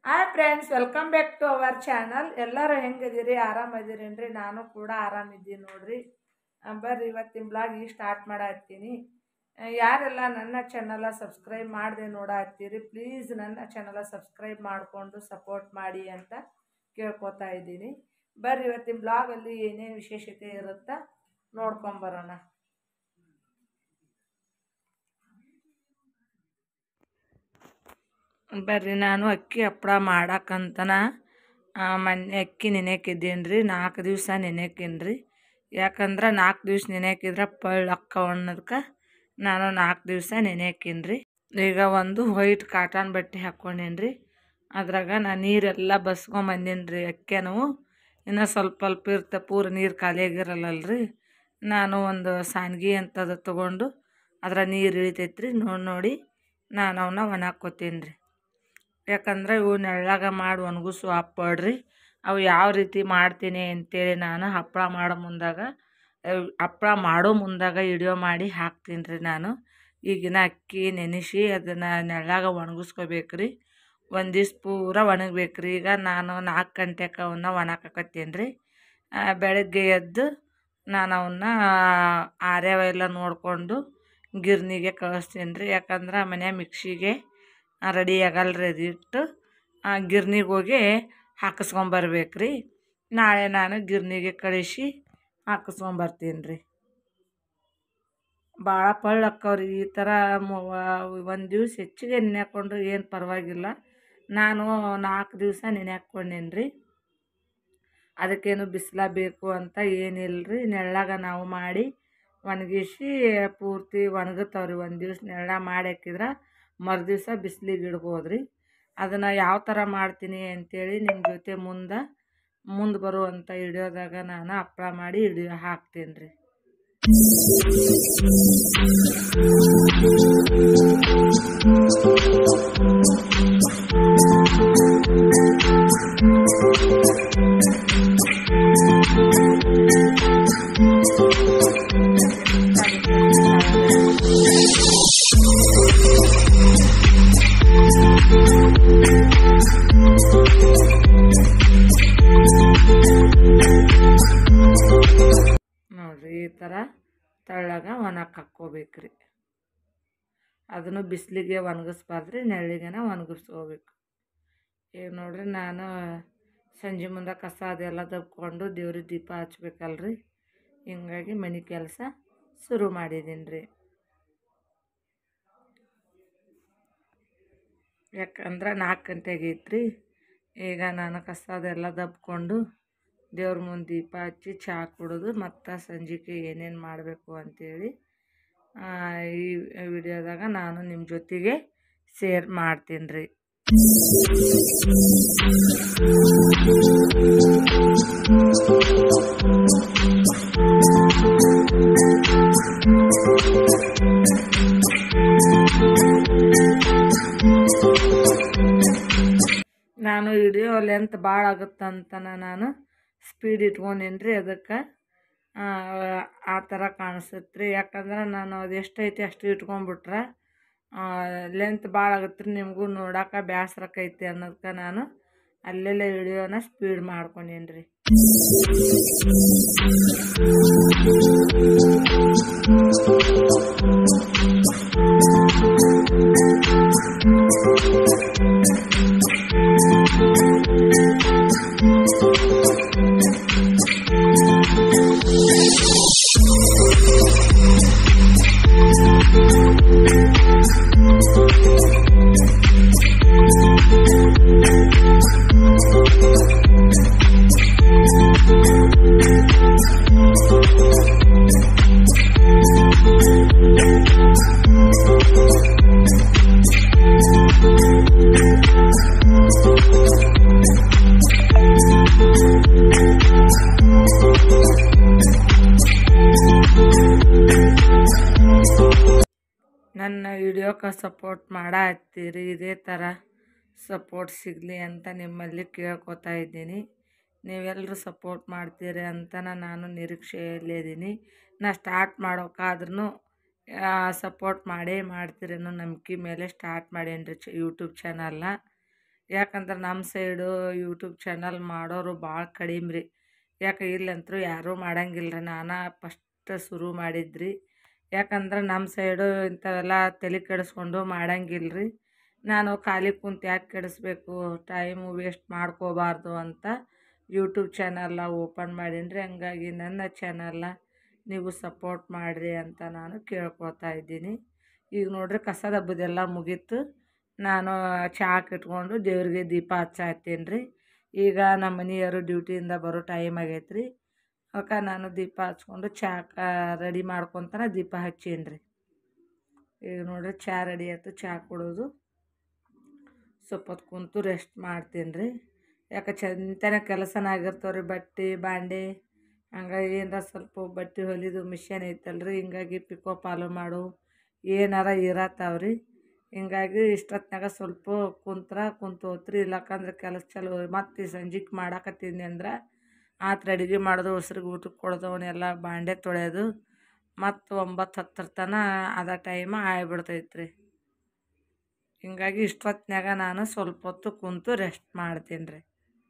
Hi friends, welcome back to our channel. ಎಲ್ಲರೂ ಹೆಂಗಿದ್ದೀರಿ? ಆರಾಮದಿರೇನ್ರಿ? ನಾನು ಕೂಡ ಆರಾಮಿದ್ದೀನಿ ನೋಡ್ರಿ. ಬರ್ರಿ ಇವತ್ತಿನ ಬ್ಲಾಗ್ ಈಗ ಸ್ಟಾರ್ಟ್ ಮಾಡತ್ತೀನಿ. ಯಾರೆಲ್ಲ ನನ್ನ ಚಾನಲ ಸಬ್ಸ್ಕ್ರೈಬ್ ಮಾಡದೆ ನೋಡತ್ತೀರಿ, ಪ್ಲೀಸ್ ನನ್ನ ಚಾನಲ ಸಬ್ಸ್ಕ್ರೈಬ್ ಮಾಡಿಕೊಂಡು ಸಪೋರ್ಟ್ ಮಾಡಿ ಅಂತ ಕೇಳ್ಕೊತಾ ಇದ್ದೀನಿ. ಬರ್ರಿ ಇವತ್ತಿನ ಬ್ಲಾಗಲ್ಲಿ ಏನೇನು ವಿಶೇಷತೆ ಇರುತ್ತಾ ನೋಡ್ಕೊಂಬರೋಣ. ಬರ್ರಿ, ನಾನು ಅಕ್ಕಿ ಹಪ್ಪಳ ಮಾಡಕ್ಕಂತನ ಮೊನ್ನೆ ಅಕ್ಕಿ ನೆನೆಕಿದ್ದೀನಿ ರೀ. 4 ದಿವಸ ನೆನೆಕಿನ್ರಿ. ಯಾಕಂದ್ರೆ 4 ದಿವ್ಸ ನೆನೆಕಿದ್ರೆ ಪಳ್ಳಕ್ಕ ಅನ್ನೋದಕ್ಕೆ ನಾನು 4 ದಿವಸ ನೆನೆಕಿನ್ರಿ. ಈಗ ಒಂದು ವೈಟ್ ಕಾಟನ್ ಬಟ್ಟೆ ಹಾಕ್ಕೊಂಡೇನ್ರಿ. ಅದ್ರಾಗ ನಾನು ನೀರೆಲ್ಲ ಬಸ್ಕೊಂಬಂದೀನಿ. ಅಕ್ಕಿನೂ ಇನ್ನೂ ಸ್ವಲ್ಪ ಇರ್ತೆ, ಪೂರ ನೀರು ಖಾಲಿಯಾಗಿರಲ್ಲಲ್ರಿ. ನಾನು ಒಂದು ಸಾನ್ಗಿ ಅಂತದು ತೊಗೊಂಡು ಅದ್ರ ನೀರು ಇಳಿತೈತ್ರಿ. ನೋಡಿ ನಾನು ಅವನ್ನ ಒಣಾಕ್ಕೋತೀನಿ ರೀ. ಯಾಕಂದ್ರೆ ಇವು ನೆಳ್ಳಾಗ ಮಾಡಿ ಒಣಗಿಸು ಹಪ್ಪಳ್ರಿ. ಅವು ಯಾವ ರೀತಿ ಮಾಡ್ತೀನಿ ಅಂತೇಳಿ ನಾನು ಹಪ್ಪಳ ಮಾಡೋ ಮುಂದಾಗ ವಿಡಿಯೋ ಮಾಡಿ ಹಾಕ್ತೀನಿ ರೀ. ನಾನು ಈಗಿನ ಅಕ್ಕಿ ನೆನೆಸಿ ಅದನ್ನು ನೆಳ್ಳಾಗ ಒಣಗಿಸ್ಕೋಬೇಕ್ರಿ. ಒಂದು ದಿವ್ಸ ಪೂರ ಒಣಗಬೇಕ್ರಿ. ಈಗ ನಾನು 4 ಗಂಟೆಗೆ ಅವನ್ನ ಒಣಗಾಕತ್ತೀನಿ ರೀ. ಬೆಳಗ್ಗೆ ಎದ್ದು ನಾನು ಅವನ್ನ ಆರ್ಯಾವೆಲ್ಲ ನೋಡಿಕೊಂಡು ಗಿರ್ನಿಗೆ ಕಳಿಸ್ತೀನಿ ರೀ. ಯಾಕಂದ್ರೆ ಮನೆ ಮಿಕ್ಸಿಗೆ ರೆಡಿ ಆಗಲ್ರಿ. ಅದು ಇಟ್ಟು ಗಿರ್ನಿಗೆ ಹೋಗಿ ಹಾಕಿಸ್ಕೊಂಬರ್ಬೇಕ್ರಿ. ನಾಳೆ ನಾನು ಗಿರ್ನಿಗೆ ಕಳಿಸಿ ಹಾಕಿಸ್ಕೊಂಬರ್ತೀನಿ ರೀ. ಭಾಳ ಪಳ್ಳಕ್ಕವ್ರಿ ಈ ಥರ. ಒಂದು ದಿವ್ಸ ಹೆಚ್ಚಿಗೆ ನೆನೆ ಹಾಕ್ಕೊಂಡ್ರೆ ಏನು ಪರವಾಗಿಲ್ಲ. ನಾನು 4 ದಿವಸ ನೆನೆ ಹಾಕ್ಕೊಂಡೇನಿ ರೀ. ಅದಕ್ಕೇನು ಬಿಸಿಲ ಬೇಕು ಅಂತ ಏನಿಲ್ಲ ರೀ. ನೆಳ್ಳಾಗ ನಾವು ಮಾಡಿ ಒಣಗಿಸಿ ಪೂರ್ತಿ ಒಣಗುತ್ತವ್ರಿ. ಒಂದು ದಿವ್ಸ ನೆಳ್ಳಾಗ ಮಾಡಿ ಹಾಕಿದ್ರೆ ಮರುದಿವ್ಸ ಬಿಸಿಲಿಗೆ ಇಡ್ಬೋದು ರೀ. ಅದನ್ನು ಯಾವ ಥರ ಮಾಡ್ತೀನಿ ಅಂಥೇಳಿ ನಿಮ್ಮ ಜೊತೆ ಮುಂದೆ ಬರುವಂಥ ವಿಡಿಯೋದಾಗ ನಾನು ಹಪ್ಪಳ ಮಾಡಿ ವಿಡಿಯೋ ಹಾಕ್ತೀನಿ ರೀ. ನೋಡ್ರಿ, ಈ ಥರ ತಳ್ಳಗ ಒಣಗಾಕೋಬೇಕ್ರಿ. ಅದನ್ನು ಬಿಸಿಲಿಗೆ ಒಣಗಿಸ್ಬಾರ್ದ್ರಿ, ನೆಳ್ಳಿಗೆನ ಒಣಗಿಸ್ಕೋಬೇಕು. ಈಗ ನೋಡ್ರಿ, ನಾನು ಸಂಜೆ ಮುಂದೆ ಕಸ ಅದೆಲ್ಲ ದಬ್ಕೊಂಡು ದೇವ್ರಿಗೆ ದೀಪ ಹಚ್ಬೇಕಲ್ರಿ. ಹಿಂಗಾಗಿ ಮನೆ ಕೆಲಸ ಶುರು ಮಾಡಿದ್ದೀನಿ ರೀ. ಯಾಕಂದ್ರೆ 4 ಗಂಟೆಗೆ ಐತ್ರಿ. ಈಗ ನಾನು ಕಸ ಅದೆಲ್ಲ ದಬ್ಕೊಂಡು ದೇವ್ರ ಮುಂದೆ ದೀಪ ಹಚ್ಚಿ ಚಹಾ ಕುಡಿದು ಮತ್ತು ಸಂಜೆಗೆ ಏನೇನು ಮಾಡಬೇಕು ಅಂಥೇಳಿ ಈ ವಿಡಿಯೋದಾಗ ನಾನು ನಿಮ್ಮ ಜೊತೆಗೆ ಶೇರ್ ಮಾಡ್ತೀನಿ ರೀ. ನಾನು ವಿಡಿಯೋ ಲೆಂತ್ ಭಾಳ ಆಗುತ್ತಂತನ ನಾನು ಸ್ಪೀಡ್ ಇಟ್ಕೊಂಡೇನಿ ರೀ. ಅದಕ್ಕೆ ಆ ಥರ ಕಾಣಿಸುತ್ತೆ ರೀ. ಯಾಕಂದ್ರೆ ನಾನು ಅದು ಎಷ್ಟೈತಿ ಅಷ್ಟು ಇಟ್ಕೊಂಡ್ಬಿಟ್ರೆ ಲೆಂತ್ ಭಾಳ ಆಗುತ್ತೆ ರೀ. ನಿಮಗೂ ನೋಡೋಕೆ ಬೇಸರಕ್ಕೈತಿ ಅನ್ನೋದಕ್ಕೆ ನಾನು ಅಲ್ಲೆಲ್ಲ ವಿಡಿಯೋನ ಸ್ಪೀಡ್ ಮಾಡ್ಕೊಂಡೇನಿ ರೀ. ನನ್ನ ವಿಡಿಯೋಕ್ಕೆ ಸಪೋರ್ಟ್ ಮಾಡತ್ತೀರಿ. ಇದೇ ಥರ ಸಪೋರ್ಟ್ ಸಿಗಲಿ ಅಂತ ನಿಮ್ಮಲ್ಲಿ ಕೇಳ್ಕೊತಾ ಇದ್ದೀನಿ. ನೀವೆಲ್ಲರೂ ಸಪೋರ್ಟ್ ಮಾಡ್ತೀರಿ ಅಂತ ನಾನು ನಿರೀಕ್ಷೆಯಲ್ಲಿದ್ದೀನಿ. ನಾನು ಸ್ಟಾರ್ಟ್ ಮಾಡೋಕ್ಕಾದ್ರೂ ಸಪೋರ್ಟ್ ಮಾಡೇ ಮಾಡ್ತೀರೇನೋ ನಂಬಿಕೆ ಮೇಲೆ ಸ್ಟಾರ್ಟ್ ಮಾಡೇನಿ ರೀ ಯೂಟ್ಯೂಬ್ ಚಾನಲ್ನ. ಯಾಕಂದ್ರೆ ನಮ್ಮ ಸೈಡು ಯೂಟ್ಯೂಬ್ ಚಾನಲ್ ಮಾಡೋರು ಭಾಳ ಕಡಿಮೆ ರೀ. ಯಾಕೆ ಇಲ್ಲಂತರೂ ಯಾರೂ ಮಾಡಂಗಿಲ್ಲ ರೀ. ನಾನು ಫಸ್ಟ್ ಶುರು ಮಾಡಿದ್ರಿ. ಯಾಕಂದ್ರೆ ನಮ್ಮ ಸೈಡು ಇಂಥವೆಲ್ಲ ತಲೆ ಕೆಡಿಸ್ಕೊಂಡು ಮಾಡಂಗಿಲ್ಲ ರೀ. ನಾನು ಖಾಲಿ ಕುಂತು ಯಾಕೆ ಕೆಡಿಸ್ಬೇಕು, ಟೈಮು ವೇಸ್ಟ್ ಮಾಡ್ಕೋಬಾರ್ದು ಅಂತ ಯೂಟ್ಯೂಬ್ ಚಾನಲ್ನ ಓಪನ್ ಮಾಡೀನಿ ರೀ. ಹಂಗಾಗಿ ನನ್ನ ಚಾನಲ್ನ ನೀವು ಸಪೋರ್ಟ್ ಮಾಡಿರಿ ಅಂತ ನಾನು ಕೇಳ್ಕೊತಾ ಇದ್ದೀನಿ. ಈಗ ನೋಡ್ರಿ ಕಸದ ಹಬ್ಬದೆಲ್ಲ ಮುಗೀತು. ನಾನು ಚಾಕ್ ಇಟ್ಕೊಂಡು ದೇವ್ರಿಗೆ ದೀಪ ಹಚ್ಚಾತ್ತೀನಿ ರೀ. ಈಗ ನಮ್ಮ ಮನೆಯವರು ಡ್ಯೂಟಿಯಿಂದ ಬರೋ ಟೈಮ್ ಆಗೈತೆ ರೀ. ಅದಕ್ಕೆ ನಾನು ದೀಪ ಹಚ್ಕೊಂಡು ಚಾಕ ರೆಡಿ ಮಾಡ್ಕೊತಾನೆ ದೀಪ ಹಚ್ಚೀನಿ ರೀ. ಈಗ ನೋಡ್ರಿ ಚಹಾ ರೆಡಿ ಆಯ್ತು. ಚಹಾ ಕುಡೋದು ಸ್ವಲ್ಪ ಹೊತ್ತು ಕುಂತು ರೆಸ್ಟ್ ಮಾಡ್ತೀನಿ ರೀ. ಯಾಕೆ ಚಂತನ ಕೆಲಸನ ಆಗಿರ್ತಾವೆ ರೀ. ಬಟ್ಟೆ ಬಾಂಡೆ ಹಂಗಾಗಿ ಏನಾರ ಸ್ವಲ್ಪ ಬಟ್ಟೆ ಹೊಲಿದು ಮಿಷನ್ ಐತಲ್ರಿ, ಹಿಂಗಾಗಿ ಪಿಕೋ ಪಾಲು ಮಾಡು ಏನಾರ ಇರತ್ತಾವ್ರಿ. ಹಿಂಗಾಗಿ ಇಷ್ಟೊತ್ತಿನಾಗ ಸ್ವಲ್ಪ ಕುಂತು ಹೋತ್ರಿ. ಇಲ್ಲಕ್ಕಂದ್ರೆ ಕೆಲಸ ಚಲೋ ಮತ್ತು ಸಂಜೆಗೆ ಮಾಡಾಕತ್ತೀನಿ ಅಂದ್ರೆ ಆತು ಅಡುಗೆ ಮಾಡೋದು, ಹೊಸ್ರಿಗೆ ಊಟಕ್ಕೆ ಕೊಡೋದು, ಅವನ್ನೆಲ್ಲ ಬಾಂಡೆ ತೊಳೆಯೋದು ಮತ್ತು 9-10 ತನಕ ಅದ ಟೈಮ್ ಆಗಿಬಿಡ್ತೈತೆ ರೀ. ಹಿಂಗಾಗಿ ಇಷ್ಟೊತ್ತಿನಾಗ ನಾನು ಸ್ವಲ್ಪ ಹೊತ್ತು ಕುಂತು ರೆಸ್ಟ್ ಮಾಡ್ತೀನಿ ರೀ.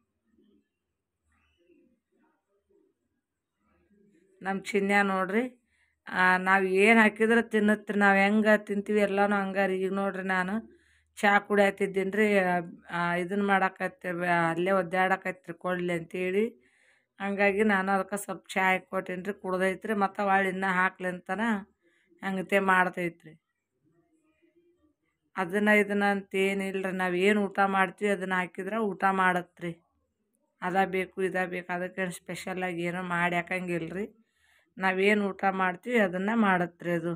ನಮ್ಮ ಚಿನ್ಯ ನೋಡ್ರಿ ನಾವು ಏನು ಹಾಕಿದ್ರೆ ತಿನ್ನತ್ರಿ. ನಾವು ಹೆಂಗೆ ತಿಂತೀವಿ ಎಲ್ಲನೂ ಹಂಗೆ ರೀ. ಈಗ ನೋಡ್ರಿ ನಾನು ಚಹಾ ಕುಡಿಯತ್ತಿದ್ದೀನಿ ರೀ. ಇದನ್ನು ಮಾಡಾಕತ್ತೀವಿ, ಅಲ್ಲೇ ಒದ್ದಾಡಕತ್ರಿ ಕೊಡಲಿ ಅಂತೇಳಿ. ಹಂಗಾಗಿ ನಾನು ಅದಕ್ಕೆ ಸ್ವಲ್ಪ ಚಹಾ ಇಕ್ಕೊಟ್ಟೀನಿ ರೀ. ಕುಡ್ದೈತ್ರಿ. ಮತ್ತು ಹೊಳ್ಳಿ ಇನ್ನೂ ಹಾಕ್ಲಿ ಅಂತಾನೆ ಹಂಗತೆ ಮಾಡ್ತೈತ್ರಿ. ಇದನ್ನು ಅಂತೇನಿಲ್ಲ ರೀ. ನಾವು ಏನು ಊಟ ಮಾಡ್ತೀವಿ ಅದನ್ನು ಹಾಕಿದ್ರೆ ಊಟ ಮಾಡತ್ರಿ. ಅದ ಬೇಕು ಇದ ಬೇಕು ಅದಕ್ಕೆ ಸ್ಪೆಷಲಾಗಿ ಏನೋ ಮಾಡಿ ಹಾಕಂಗಿಲ್ಲ ರೀ. ನಾವೇನು ಊಟ ಮಾಡ್ತೀವಿ ಅದನ್ನು ಮಾಡತ್ರಿ ಅದು.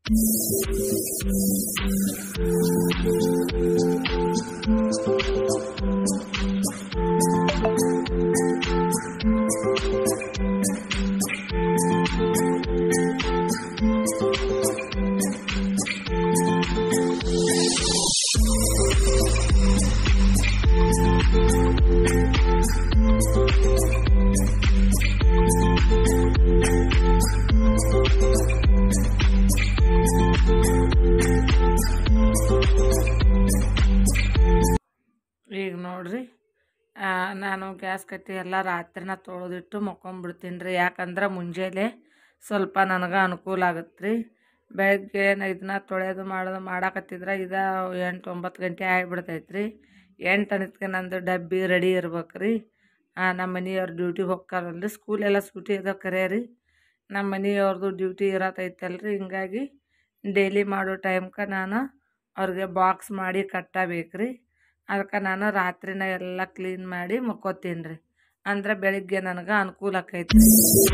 ಈಗ ನೋಡ್ರಿ ನಾನು ಗ್ಯಾಸ್ ಕಟ್ಟಿ ಎಲ್ಲ ರಾತ್ರಿನ ತೊಳೆದಿಟ್ಟು ಮಕ್ಕೊಂಬಿಡ್ತೀನಿ ರೀ. ಯಾಕಂದ್ರೆ ಮುಂಜಾನೆ ಸ್ವಲ್ಪ ನನಗೆ ಅನುಕೂಲ ಆಗುತ್ತೆ ರೀ. ಬೆಳಗ್ಗೆ ಇದನ್ನ ತೊಳೆಯೋದು ಮಾಡಾಕತ್ತಿದ್ರೆ 8-9 ಗಂಟೆ ಆಗಿಬಿಡ್ತೈತೆ ರೀ. 8 ಅನ್ನೋದಕ್ಕೆ ನಂದು ಡಬ್ಬಿ ರೆಡಿ ಇರ್ಬೇಕು ರೀ. ನಮ್ಮ ಮನೆಯವ್ರು ಡ್ಯೂಟಿಗೆ ಹೋಗ್ತಾರಲ್ರಿ. ಸ್ಕೂಲೆಲ್ಲ ಸೂಟಿ ಅದ ಕರೆ ರೀ. ನಮ್ಮ ಮನೆಯವ್ರದ್ದು ಡ್ಯೂಟಿ ಇರತ್ತೈತಲ್ರಿ. ಹಿಂಗಾಗಿ ಡೈಲಿ ಮಾಡೋ ಟೈಮ್ಗೆ ನಾನು ಅವ್ರಿಗೆ ಬಾಕ್ಸ್ ಮಾಡಿ ಕಟ್ಟಬೇಕು ರೀ. ಅದಕ್ಕೆ ನಾನು ರಾತ್ರಿನ ಎಲ್ಲ ಕ್ಲೀನ್ ಮಾಡಿ ಮಕ್ಕೋತೀನಿ ರೀ. ಅಂದ್ರೆ ಬೆಳಿಗ್ಗೆ ನನಗೆ ಅನುಕೂಲ ಆಕೈತಿ ರೀ.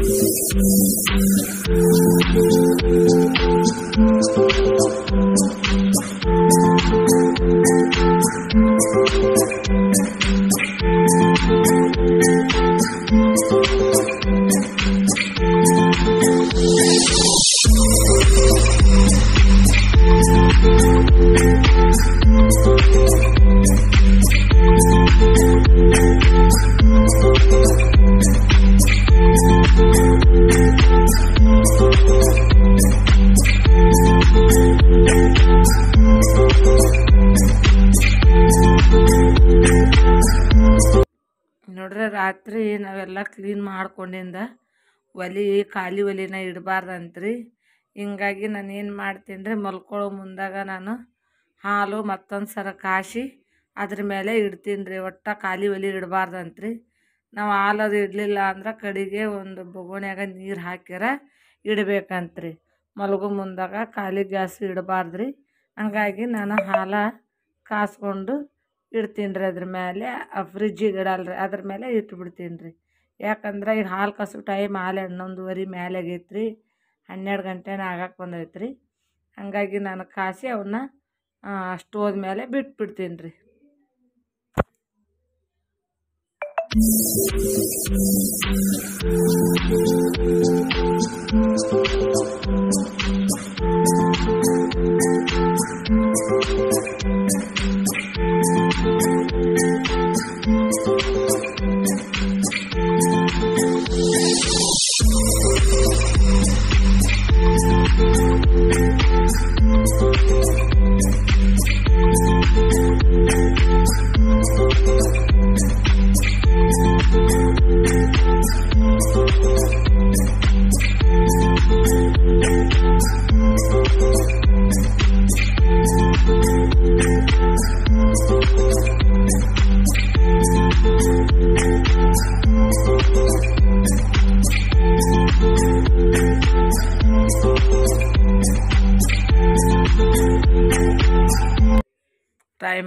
ನೋಡ್ರಿ ರಾತ್ರಿ ನಾವೆಲ್ಲ ಕ್ಲೀನ್ ಮಾಡ್ಕೊಂಡಿಂದ ಖಾಲಿ ಒಲಿನ ಇಡಬಾರ್ದಂತ್ರಿ. ಹಿಂಗಾಗಿ ನಾನು ಏನು ಮಾಡ್ತೀನಿ ರೀ, ಮಲ್ಕೊಳ್ಳೋ ಮುಂದಾಗ ನಾನು ಹಾಲು ಮತ್ತೊಂದು ಸರ ಕಾಸಿ ಅದ್ರ ಮೇಲೆ ಇಡ್ತೀನಿ ರೀ. ಒಟ್ಟು ಖಾಲಿ ಒಲಿ ಇಡಬಾರ್ದಂತ್ರಿ. ನಾವು ಹಾಲು ಅದು ಇಡಲಿಲ್ಲ ಅಂದ್ರೆ ಕಡೆಗೆ ಒಂದು ಬೊಗಣ್ಯಾಗ ನೀರು ಹಾಕ್ಯಾರ ಇಡಬೇಕಂತ್ರಿ. ಮಲಗೋ ಮುಂದಾಗ ಖಾಲಿ ಗ್ಯಾಸ್ ಇಡಬಾರ್ದ್ರಿ. ಹಂಗಾಗಿ ನಾನು ಹಾಲು ಕಾಸ್ಕೊಂಡು ಇಡ್ತೀನಿ ರೀ. ಅದ್ರ ಮೇಲೆ ಫ್ರಿಜ್ಜಿಗೆ ಇಡಲ್ಲ ರೀ, ಅದ್ರ ಮೇಲೆ ಇಟ್ಬಿಡ್ತೀನಿ ರೀ. ಯಾಕಂದ್ರೆ ಈಗ ಹಾಲು ಕಾಸೋ ಟೈಮ್ 11:30 ಮೇಲೆ ಆಗೈತೆ ರೀ. 12 ಗಂಟೆನ ಆಗಕ್ಕೆ ಬಂದೈತೆ ರೀ. ಹಂಗಾಗಿ ನಾನು ಕಾಸಿ ಅವನ್ನ ಅಷ್ಟು ಹೋದ್ಮೇಲೆ ಬಿಟ್ಬಿಡ್ತೀನಿ ರೀ.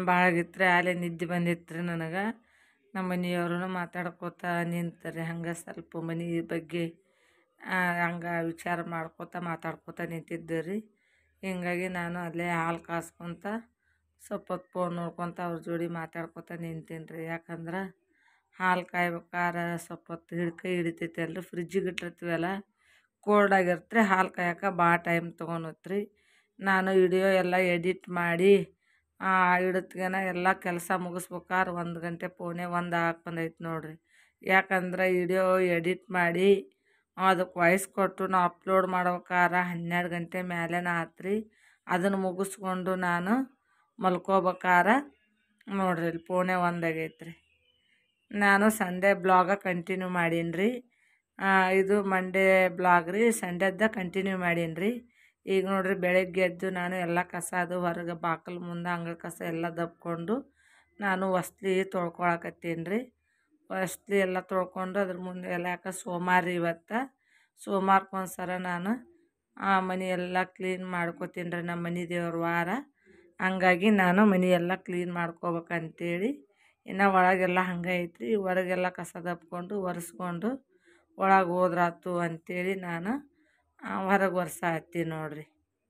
ಭಾಳ ಆಗಿತ್ತು ರೀ. ಅಲ್ಲೇ ನಿದ್ದೆ ಬಂದಿತ್ತು ರೀ ನನಗೆ. ನಮ್ಮ ಮನೆಯವ್ರೂ ಮಾತಾಡ್ಕೋತ ನಿಂತರಿ. ಹಂಗೆ ಸ್ವಲ್ಪ ಮನೆ ಬಗ್ಗೆ ಹಂಗೆ ವಿಚಾರ ಮಾಡ್ಕೋತ ಮಾತಾಡ್ಕೋತ ನಿಂತಿದ್ದೆ ರೀ. ಹಿಂಗಾಗಿ ನಾನು ಅಲ್ಲೇ ಹಾಲು ಕಾಸ್ಕೊತ ಸ್ವಲ್ಪ ಹೊತ್ತು ಫೋನ್ ನೋಡ್ಕೊತ ಅವ್ರ ಜೋಡಿ ಮಾತಾಡ್ಕೋತ ನಿಂತೀನಿ ರೀ. ಯಾಕಂದ್ರೆ ಹಾಲು ಕಾಯ್ಬೇಕಾರೆ ಸ್ವಲ್ಪ ಹೊತ್ತು ಕೈ ಹಿಡಿತೈತೆ ಅಲ್ರಿ. ಫ್ರಿಜ್ಜಿಗೆ ಇಟ್ಟಿರ್ತೀವಲ್ಲ, ಕೋಲ್ಡ್ ಆಗಿರ್ತ್ರಿ. ಹಾಲು ಕಾಯಕ್ಕೆ ಭಾಳ ಟೈಮ್ ತೊಗೊಳತ್ರಿ. ನಾನು ವಿಡಿಯೋ ಎಲ್ಲ ಎಡಿಟ್ ಮಾಡಿ ಇಡತ್ಗೆನ ಎಲ್ಲ ಕೆಲಸ ಮುಗಿಸ್ಬೇಕಾರೆ 1 ಗಂಟೆ ಪೋನೆ 1 ಆಗಕ್ಕೆ ಬಂದೈತೆ ನೋಡಿರಿ. ಯಾಕಂದ್ರೆ ವಿಡಿಯೋ ಎಡಿಟ್ ಮಾಡಿ ಅದಕ್ಕೆ ವಾಯ್ಸ್ ಕೊಟ್ಟು ನಾವು ಅಪ್ಲೋಡ್ ಮಾಡ್ಬೇಕಾರೆ 12 ಗಂಟೆ ಮೇಲೇನ ಆತ್ರಿ. ಅದನ್ನು ಮುಗಿಸ್ಕೊಂಡು ನಾನು ಮಲ್ಕೋಬೇಕಾರೆ ನೋಡ್ರಿ ಇಲ್ಲಿ ಪೋನೆ 1 ಆಗೈತೆ ರೀ. ನಾನು ಸಂಡೇ ಬ್ಲಾಗ ಕಂಟಿನ್ಯೂ ಮಾಡೀನಿ ರೀ. ಇದು ಮಂಡೇ ಬ್ಲಾಗ್ ರೀ. ಸಂಡೇದ ಕಂಟಿನ್ಯೂ ಮಾಡೀನಿ ರೀ. ಈಗ ನೋಡ್ರಿ ಬೆಳಗ್ಗೆ ಎದ್ದು ನಾನು ಎಲ್ಲ ಕಸ ಅದು ಹೊರಗೆ ಬಾಕಲು ಮುಂದೆ ಅಂಗಳ ಕಸ ಎಲ್ಲ ದಬ್ಕೊಂಡು ನಾನು ಹೊಸ್ಲಿ ತೊಳ್ಕೊಳಕತ್ತೀನಿ ರೀ. ಹೊಸ್ಲಿ ಎಲ್ಲ ತೊಳ್ಕೊಂಡು ಅದ್ರ ಮುಂದೆ ಎಲ್ಲ ಯಾಕೆ ಸೋಮವಾರ ರೀ ಇವತ್ತು. ಸೋಮವಾರಕ್ಕೊಂದ್ಸಲ ನಾನು ಮನೆ ಎಲ್ಲ ಕ್ಲೀನ್ ಮಾಡ್ಕೋತೀನಿ ರೀ. ನಮ್ಮ ಮನೆ ದೇವ್ರ ವಾರ. ಹಂಗಾಗಿ ನಾನು ಮನೆ ಎಲ್ಲ ಕ್ಲೀನ್ ಮಾಡ್ಕೋಬೇಕಂತೇಳಿ ಇನ್ನು ಒಳಗೆಲ್ಲ ಹಂಗೆ ಐತ್ರಿ. ಹೊರಗೆಲ್ಲ ಕಸ ದಬ್ಕೊಂಡು ಒರೆಸ್ಕೊಂಡು ಒಳಗೆ ಹೋದ್ರಾತು ಅಂಥೇಳಿ ನಾನು ಹೊರಗೆ ಒರೆಸಾತ್ತೀನಿ ನೋಡ್ರಿ.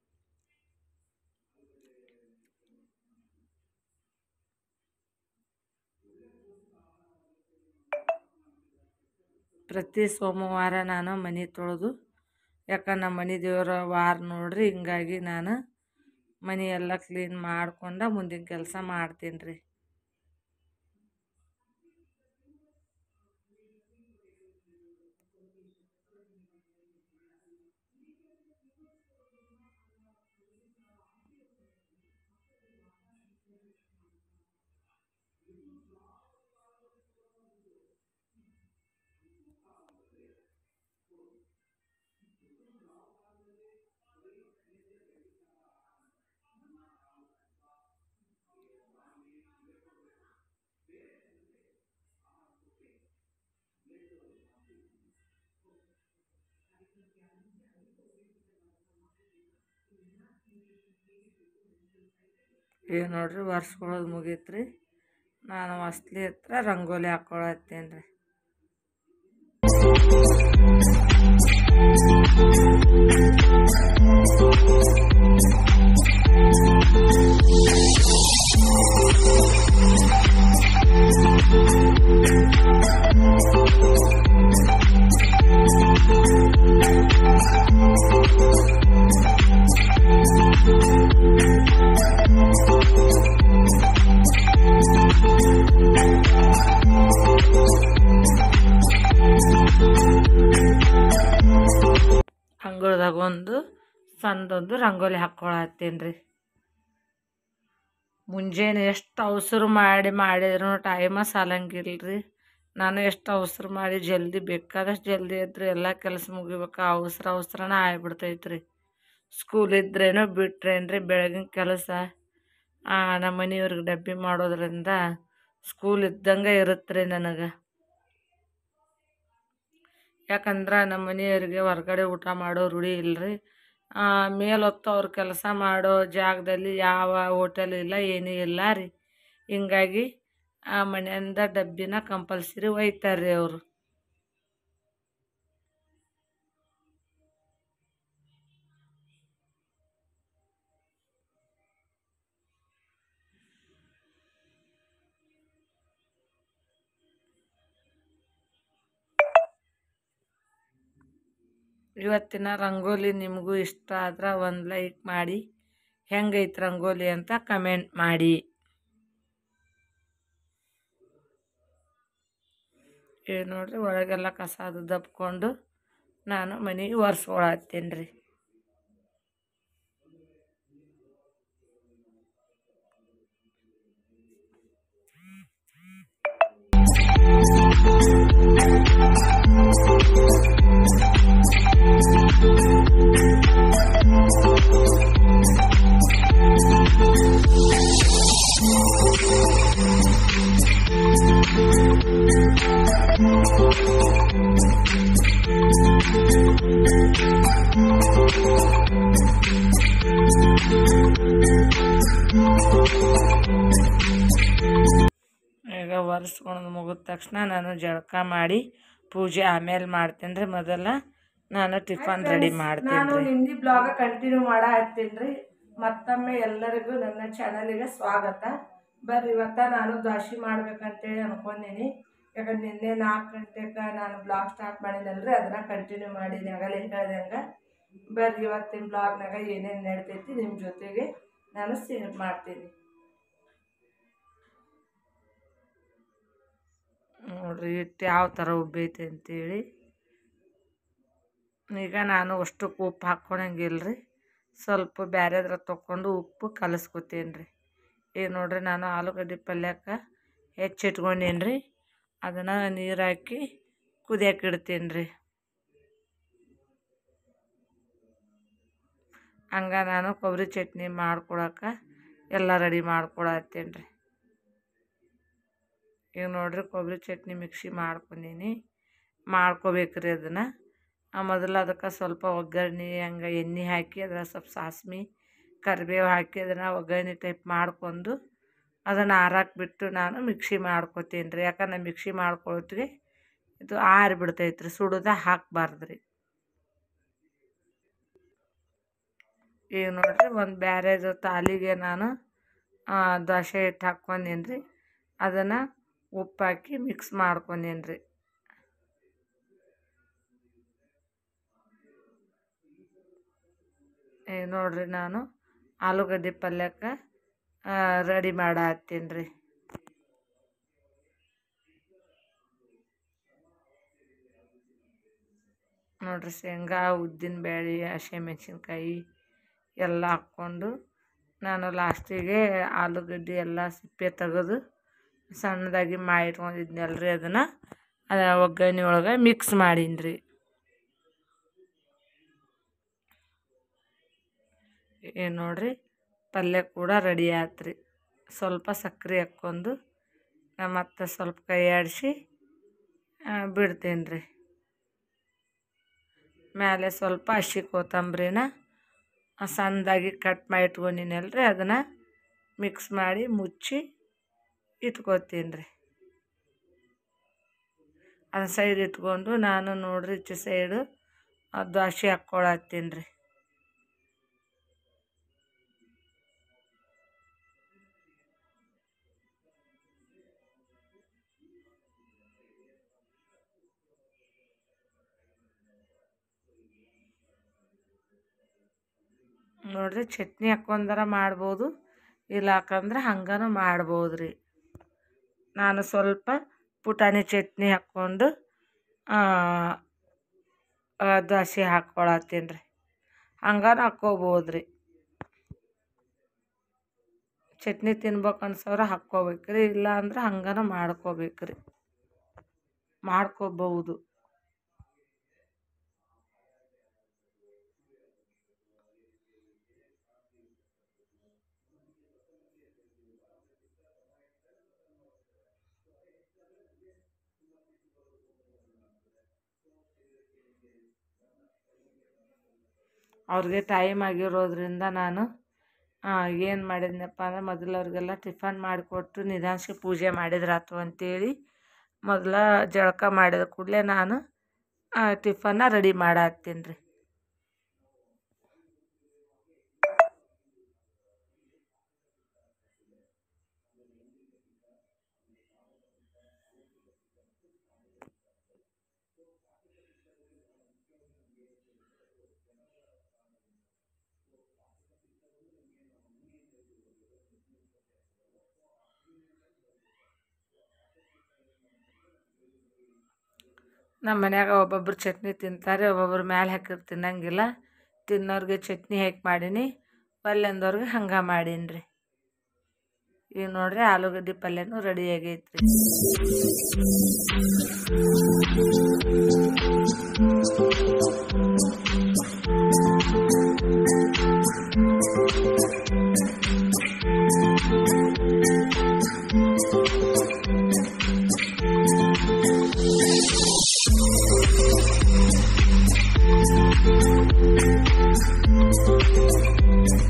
ಪ್ರತಿ ಸೋಮವಾರ ನಾನು ಮನೆ ತೊಳೆದು, ಯಾಕಂದ್ರೆ ನಮ್ಮ ಮನೆ ದೇವರ ವಾರ ನೋಡ್ರಿ. ಹಿಂಗಾಗಿ ನಾನು ಮನೆ ಎಲ್ಲ ಕ್ಲೀನ್ ಮಾಡ್ಕೊಂಡು ಮುಂದಿನ ಕೆಲಸ ಮಾಡ್ತೀನಿ ರೀ. ಈಗ ನೋಡ್ರಿ ಒರೆಸ್ಕೊಳ್ಳೋದು ಮುಗೀತು ರೀ. ನಾನು ಹೊಸ್ಲಿ ಹತ್ರ ರಂಗೋಲಿ ಹಾಕ್ಕೊಳತ್ತೇನೆ ರೀ. ಅಂಗಳದಾಗ ಒಂದು ಸಣ್ಣದೊಂದು ರಂಗೋಲಿ ಹಾಕ್ಕೊಳತ್ತೀನಿ ರೀ. ಮುಂಜಾನೆ ಎಷ್ಟು ಅವಸರ ಮಾಡಿದ್ರು ಟೈಮ ಸಾಲಂಗಿಲ್ಲ ರೀ. ನಾನು ಎಷ್ಟು ಅವಸರ ಮಾಡಿ ಜಲ್ದಿ ಬೇಕಾದಷ್ಟು ಜಲ್ದಿ ಎದ್ರಿ ಎಲ್ಲ ಕೆಲಸ ಮುಗಿಬೇಕು. ಅವಸರನ ಆಗ್ಬಿಡ್ತೈತೆ ರೀ. ಸ್ಕೂಲ್ ಇದ್ರೇನೋ ಬಿಟ್ರೇನ್ರಿ ಬೆಳಗಿನ ಕೆಲಸ ನಮ್ಮ ಮನೆಯವ್ರಿಗೆ ಡಬ್ಬಿ ಮಾಡೋದ್ರಿಂದ ಸ್ಕೂಲ್ ಇದ್ದಂಗೆ ಇರುತ್ತೆ ರೀ ನನಗೆ. ಯಾಕಂದ್ರೆ ನಮ್ಮ ಮನೆಯವ್ರಿಗೆ ಹೊರಗಡೆ ಊಟ ಮಾಡೋ ರೂಢಿ ಇಲ್ಲರಿ. ಮೇಲೊತ್ತು ಅವ್ರು ಕೆಲಸ ಮಾಡೋ ಜಾಗದಲ್ಲಿ ಯಾವ ಹೋಟೆಲ್ ಇಲ್ಲ, ಏನೂ ಇಲ್ಲ ರೀ. ಹಿಂಗಾಗಿ ಮನೆಯಿಂದ ಡಬ್ಬಿನ ಕಂಪಲ್ಸರಿ ಒಯ್ತಾರೆ ರೀ ಅವರು. ಇವತ್ತಿನ ರಂಗೋಲಿ ನಿಮಗೂ ಇಷ್ಟ ಆದ್ರೆ ಒಂದು ಲೈಕ್ ಮಾಡಿ. ಹೆಂಗೈತೆ ರಂಗೋಲಿ ಅಂತ ಕಮೆಂಟ್ ಮಾಡಿ. ನೋಡ್ರಿ ಒಳಗೆಲ್ಲ ಕಸ ಅದು ದಬ್ಕೊಂಡು ನಾನು ಮನೆಗೆ ಒರೆಸ್ಕೊಳತ್ತೀನಿ ರೀ. Thank you. ಈಗ ಒರೆಸ್ಕೊಂಡು ಮುಗಿದ ತಕ್ಷಣ ನಾನು ಜಳಕ ಮಾಡಿ ಪೂಜೆ ಆಮೇಲೆ ಮಾಡ್ತೀನಿ ರೀ. ಮೊದಲ ನಾನು ಟಿಫನ್ ರೆಡಿ ಮಾಡ್ತೀನಿ. ನಾನು ಹಿಂದಿ ಬ್ಲಾಗ ಕಂಟಿನ್ಯೂ ಮಾಡತ್ತೀನಿ ರೀ. ಮತ್ತೊಮ್ಮೆ ಎಲ್ಲರಿಗೂ ನನ್ನ ಚಾನಲಿಗೆ ಸ್ವಾಗತ. ಬರ್ರಿ, ಇವತ್ತ ನಾನು ದ್ವಾಸೆ ಮಾಡ್ಬೇಕಂತೇಳಿ ಅನ್ಕೊಂಡೀನಿ. ಯಾಕಂದ್ರೆ ನಿನ್ನೆ 4 ಗಂಟೆಗೆ ನಾನು ಬ್ಲಾಗ್ ಸ್ಟಾರ್ಟ್ ಮಾಡಿನಲ್ರಿ, ಅದನ್ನು ಕಂಟಿನ್ಯೂ ಮಾಡೀನಿ ಆಗಲೇ ಹೇಳ್ದಂಗೆ. ಬರ್ರಿ, ಇವತ್ತಿನ ಬ್ಲಾಗ್ನಾಗ ಏನೇನು ನಡ್ತೈತಿ ನಿಮ್ಮ ಜೊತೆಗೆ ನಾನು ಶೇರ್ ಮಾಡ್ತೀನಿ. ನೋಡ್ರಿ ಹಿಟ್ಟು ಯಾವ ಥರ ಉಬ್ಬೈತೆ ಅಂತೇಳಿ. ಈಗ ನಾನು ಅಷ್ಟಕ್ಕೆ ಉಪ್ಪು ಹಾಕ್ಕೊಳಂಗಿಲ್ಲ ರೀ, ಸ್ವಲ್ಪ ಬೇರೆದ್ರ ತೊಗೊಂಡು ಉಪ್ಪು ಕಲಸ್ಕೊತೀನಿ ರೀ. ಈಗ ನೋಡ್ರಿ ನಾನು ಆಲೂಗಡ್ಡೆ ಪಲ್ಯಕ್ಕೆ ಹೆಚ್ಚಿಟ್ಕೊಂಡೀನಿ ರೀ. ಅದನ್ನು ನೀರು ಹಾಕಿ ಕುದಿಯಕ್ಕೆ ಇಡ್ತೀನಿ ರೀ. ಹಂಗೆ ನಾನು ಕೊಬ್ಬರಿ ಚಟ್ನಿ ಮಾಡ್ಕೊಳಕ್ಕೆ ಎಲ್ಲ ರೆಡಿ ಮಾಡ್ಕೊಳತ್ತೀನಿ ರೀ. ಈಗ ನೋಡ್ರಿ ಕೊಬ್ಬರಿ ಚಟ್ನಿ ಮಿಕ್ಸಿ ಮಾಡ್ಕೊಂಡೀನಿ. ಮಾಡ್ಕೋಬೇಕ್ರಿ ಅದನ್ನು. ಮೊದಲು ಅದಕ್ಕೆ ಸ್ವಲ್ಪ ಒಗ್ಗರಣೆ ಹಂಗೆ ಎಣ್ಣೆ ಹಾಕಿ ಅದ್ರ ಸ್ವಲ್ಪ ಸಾಸ್ಮೆ ಕರಿಬೇವು ಹಾಕಿ ಅದನ್ನು ಒಗ್ಗರಣೆ ಟೈಪ್ ಮಾಡ್ಕೊಂಡು ಅದನ್ನು ಆರಾಕ್ ಬಿಟ್ಟು ನಾನು ಮಿಕ್ಸಿ ಮಾಡ್ಕೊತೀನಿ ರೀ. ಯಾಕಂದ್ರೆ ಮಿಕ್ಸಿ ಮಾಡ್ಕೊಳತ್ಗೆ ಇದು ಆರಿಬಿಡ್ತೈತೆ ರೀ, ಸುಡುದ ಹಾಕಬಾರ್ದು ರೀ. ಈಗ ನೋಡ್ರಿ ಒಂದು ಬೇರೆದು ತಾಲಿಗೆ ನಾನು ದೋಸೆ ಹಿಟ್ಟು ಹಾಕ್ಕೊಂಡೀನಿ ರೀ. ಅದನ್ನು ಉಪ್ಪು ಹಾಕಿ ಮಿಕ್ಸ್ ಮಾಡ್ಕೊಂಡೀನಿ ರೀ. ಈಗ ನೋಡ್ರಿ ನಾನು ಆಲೂಗಡ್ಡೆ ಪಲ್ಯಕ್ಕೆ ರೆಡಿ ಮಾಡತ್ತೀನಿ ರೀ. ನೋಡ್ರಿ ಶೇಂಗಾ, ಉದ್ದಿನಬೇಳೆ, ಹಸಿಮೆಣ್ಸಿನ್ಕಾಯಿ ಎಲ್ಲ ಹಾಕ್ಕೊಂಡು ನಾನು ಲಾಸ್ಟಿಗೆ ಆಲೂಗಡ್ಡೆ ಎಲ್ಲ ಸಿಪ್ಪೆ ತೆಗೆದು ಸಣ್ಣದಾಗಿ ಮಾಡಿಟ್ಕೊಂಡಿದ್ನಲ್ರಿ, ಅದನ್ನು ಒಗ್ಗರಣೆ ಒಳಗೆ ಮಿಕ್ಸ್ ಮಾಡೀನಿ ರೀ. ಏನು ನೋಡ್ರಿ ಪಲ್ಯ ಕೂಡ ರೆಡಿ ಆಯ್ತು ರೀ. ಸ್ವಲ್ಪ ಸಕ್ಕರೆ ಹಾಕ್ಕೊಂಡು ಮತ್ತು ಸ್ವಲ್ಪ ಕೈ ಆಡಿಸಿ ಬಿಡ್ತೀನಿ ರೀ. ಮೇಲೆ ಸ್ವಲ್ಪ ಹಸಿ ಕೊತ್ತಂಬರಿನ ಸಣ್ಣದಾಗಿ ಕಟ್ ಮಾಡಿ ಇಟ್ಕೊಂಡಿನಲ್ರಿ, ಅದನ್ನು ಮಿಕ್ಸ್ ಮಾಡಿ ಮುಚ್ಚಿ ಇಟ್ಕೊತೀನಿ ರೀ. ಅದನ್ನ ಸೈಡ್ ಇಟ್ಕೊಂಡು ನಾನು ನೋಡ್ರಿ ಈಚೆ ಸೈಡು ದ್ವಾಸೆ ಹಾಕ್ಕೊಳತ್ತೀನಿ ರೀ. ನೋಡ್ರಿ ಚಟ್ನಿ ಹಾಕ್ಕೊಂಡಾರ ಮಾಡ್ಬೋದು, ಇಲ್ಲ ಹಾಕಂದ್ರೆ ಹಂಗನೂ ಮಾಡ್ಬೋದು ರೀ. ನಾನು ಸ್ವಲ್ಪ ಪುಟಾಣಿ ಚಟ್ನಿ ಹಾಕ್ಕೊಂಡು ದೋಸೆ ಹಾಕ್ಕೊಳತ್ತೀನಿ ರೀ. ಹಂಗನೂ ಹಾಕ್ಕೋಬೋದು ರೀ. ಚಟ್ನಿ ತಿನ್ಬೇಕು ಅನ್ಸೋರು ಹಾಕ್ಕೋಬೇಕ್ರಿ, ಇಲ್ಲ ಅಂದ್ರೆ ಹಂಗನೂ ಮಾಡ್ಕೋಬೇಕ್ರಿ, ಮಾಡ್ಕೋಬಹುದು. ಅವ್ರಿಗೆ ಟೈಮ್ ಆಗಿರೋದ್ರಿಂದ ನಾನು ಏನು ಮಾಡಿದ್ನಪ್ಪ ಅಂದ್ರೆ ಮೊದಲು ಅವ್ರಿಗೆಲ್ಲ ಟಿಫನ್ ಮಾಡಿಕೊಟ್ಟು ನಿಧಾನಿಸಿ ಪೂಜೆ ಮಾಡಿದ್ರಾತು ಅಂತೇಳಿ ಮೊದಲ ಜಳಕ ಮಾಡಿದ ಕೂಡಲೇ ನಾನು ಟಿಫನ್ನ ರೆಡಿ ಮಾಡತ್ತೀನಿ ರೀ. ನಮ್ಮ ಮನ್ಯಾಗ ಒಬ್ಬೊಬ್ರು ಚಟ್ನಿ ತಿಂತಾರೆ, ಒಬ್ಬೊಬ್ರು ಮ್ಯಾಲೆ ಹಾಕಿರ್ ತಿನ್ನಂಗಿಲ್ಲ. ತಿನ್ನೋರಿಗೆ ಚಟ್ನಿ ಹೇಗೆ ಮಾಡೀನಿ, ಪಲ್ಯ ಅಂದವ್ರಿಗೆ ಹಂಗೆ ಮಾಡೀನಿ ರೀ. ಈಗ ನೋಡ್ರಿ ಆಲೂಗಡ್ಡೆ ಪಲ್ಯನೂ ರೆಡಿ ಆಗೈತ್ರಿ.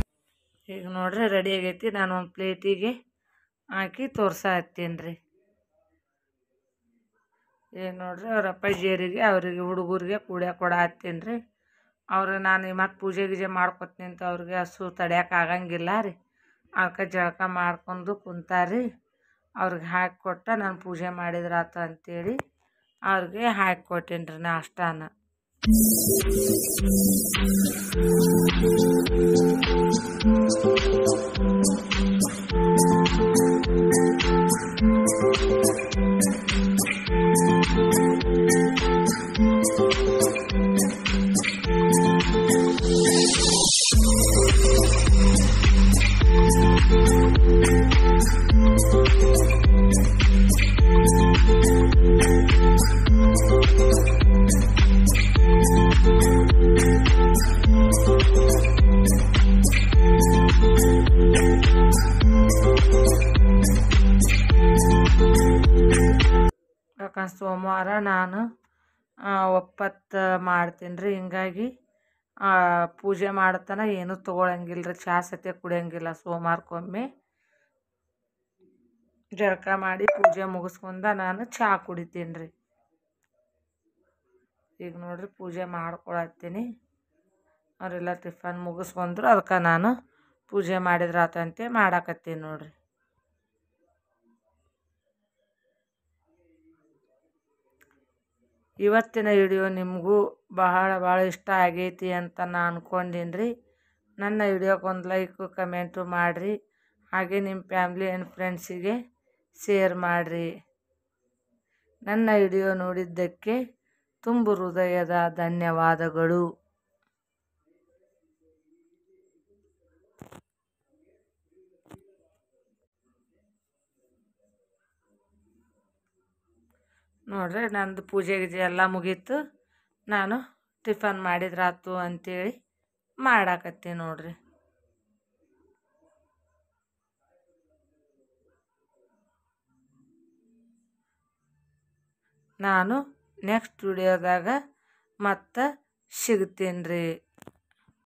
ಈಗ ನೋಡ್ರಿ ರೆಡಿ ಆಗೈತಿ. ನಾನು ಒಂದು ಪ್ಲೇಟಿಗೆ ಹಾಕಿ ತೋರ್ಸತ್ತೀನಿ ರೀ. ಈಗ ನೋಡ್ರಿ ಅವ್ರ ಅಪ್ಪಾಜಿಯರಿಗೆ ಅವ್ರಿಗೆ ಹುಡುಗರಿಗೆ ಕುಡಿಯೋಕೆ ಕೊಡತ್ತೀನಿ ರೀ. ನಾನು ಮತ್ತು ಪೂಜೆ ಗೀಜೆ ಮಾಡ್ಕೊತೀನಿ ಅಂತ ಅವ್ರಿಗೆ ಹಸು ತಡ್ಯಾಕೆ ಆಗಂಗಿಲ್ಲ ರೀ. ಅದಕ್ಕೆ ಜಳಕ ಮಾಡ್ಕೊಂಡು ಕುಂತಾರಿ. ಅವ್ರಿಗೆ ಹಾಕಿ ಕೊಟ್ಟ ನಾನು ಪೂಜೆ ಮಾಡಿದ್ರಾತ ಅಂತೇಳಿ ಅವ್ರಿಗೆ ಹಾಕಿ ಕೊಟ್ಟೀನಿ ರೀ ನಾಷ್ಟಾನ. ಯಾಕಂದ್ರೆ ಸೋಮವಾರ ನಾನು ಒಪ್ಪತ್ತು ಮಾಡ್ತೀನಿ ರೀ. ಹಿಂಗಾಗಿ ಪೂಜೆ ಮಾಡ್ತಾನೆ ಏನೂ ತೊಗೊಳಂಗಿಲ್ಲ ರೀ. ಚಹಾ ಸತೆ ಕುಡಿಯೋಂಗಿಲ್ಲ ಸೋಮವಾರಕ್ಕೊಮ್ಮೆ. ಜಳಕ ಮಾಡಿ ಪೂಜೆ ಮುಗಿಸ್ಕೊಂಡ ನಾನು ಚಹಾ ಕುಡಿತೀನಿ ರೀ. ಈಗ ನೋಡ್ರಿ ಪೂಜೆ ಮಾಡ್ಕೊಳತ್ತೀನಿ. ಅವರೆಲ್ಲ ಟಿಫನ್ ಮುಗಿಸ್ಕೊಂಡ್ರು. ಅದಕ್ಕೆ ನಾನು ಪೂಜೆ ಮಾಡಿದ್ರಾತಂತೆ ಮಾಡಾಕತ್ತೀನಿ ನೋಡ್ರಿ. ಇವತ್ತಿನ ವಿಡಿಯೋ ನಿಮಗೂ ಭಾಳ ಇಷ್ಟ ಆಗೈತಿ ಅಂತ ನಾನು ಅಂದ್ಕೊಂಡೀನಿ ರೀ. ನನ್ನ ವಿಡಿಯೋಗೊಂದು ಲೈಕು ಕಮೆಂಟು ಮಾಡಿರಿ. ಹಾಗೆ ನಿಮ್ಮ ಫ್ಯಾಮ್ಲಿ ಆ್ಯಂಡ್ ಫ್ರೆಂಡ್ಸಿಗೆ ಶೇರ್ ಮಾಡಿರಿ. ನನ್ನ ವಿಡಿಯೋ ನೋಡಿದ್ದಕ್ಕೆ ತುಂಬು ಹೃದಯದ ಧನ್ಯವಾದಗಳು. ನೋಡ್ರಿ ನಂದು ಪೂಜೆ ಗೀಜೆ ಎಲ್ಲ ಮುಗೀತು. ನಾನು ಟಿಫನ್ ಮಾಡಿದ್ರಾತು ಅಂಥೇಳಿ ಮಾಡಾಕತ್ತೀನಿ ನೋಡ್ರಿ. ನಾನು ನೆಕ್ಸ್ಟ್ ವಿಡಿಯೋದಾಗ ಮತ್ತೆ ಸಿಗ್ತೀನಿ ರೀ.